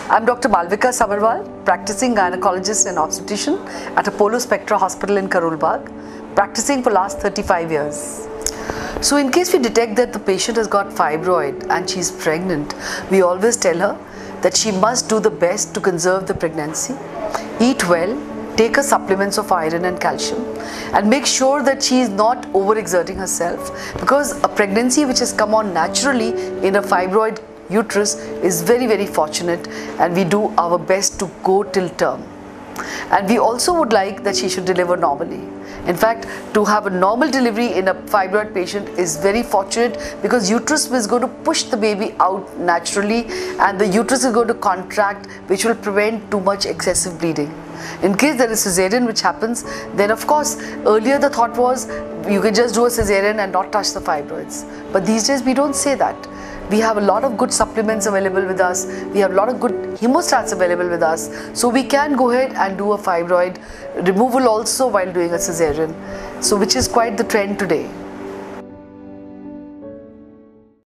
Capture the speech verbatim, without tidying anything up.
I'm Doctor Malvika, practicing gynecologist and obstetrician at Apollo Spectra Hospital in Karol Bagh, practicing for last thirty-five years. So in case we detect that the patient has got fibroid and she's pregnant, we always tell her that she must do the best to conserve the pregnancy, eat well, take her supplements of iron and calcium, and make sure that she is not overexerting herself, because a pregnancy which has come on naturally in a fibroid uterus is very very fortunate, and we do our best to go till term. And we also would like that she should deliver normally. In fact, to have a normal delivery in a fibroid patient is very fortunate, because uterus is going to push the baby out naturally and the uterus is going to contract, which will prevent too much excessive bleeding. In case there is cesarean which happens, then of course earlier the thought was you can just do a cesarean and not touch the fibroids. But these days we don't say that. We have a lot of good supplements available with us. We have a lot of good hemostats available with us. So we can go ahead and do a fibroid removal also while doing a cesarean. So which is quite the trend today.